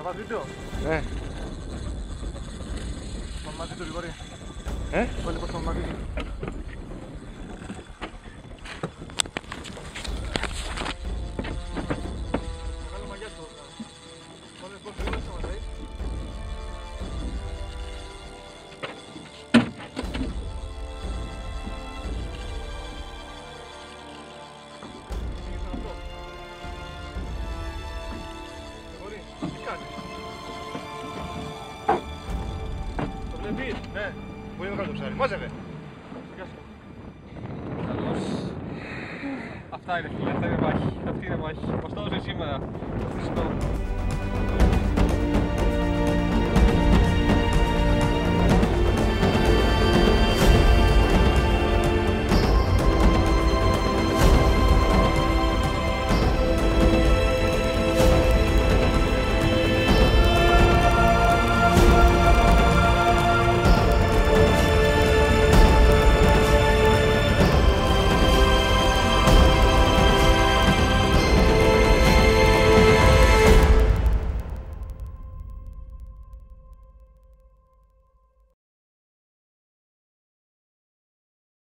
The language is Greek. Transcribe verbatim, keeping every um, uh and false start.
πας βίντεο. Ναι. Πάμε μαζί του Γρηγόρη. Ε? Πάλι πώς πάμε μαζί του. Μεγάλο μαγιά σου. Πάνε πώς γρήγορα σταματάει. Ναι, πολύ μεγάλο το ψάρι. Μάζευε. Καλώς. Αυτά είναι φίλε, αυτά είναι μάχη. Αυτή είναι μάχη. Μας το έδωσε σήμερα.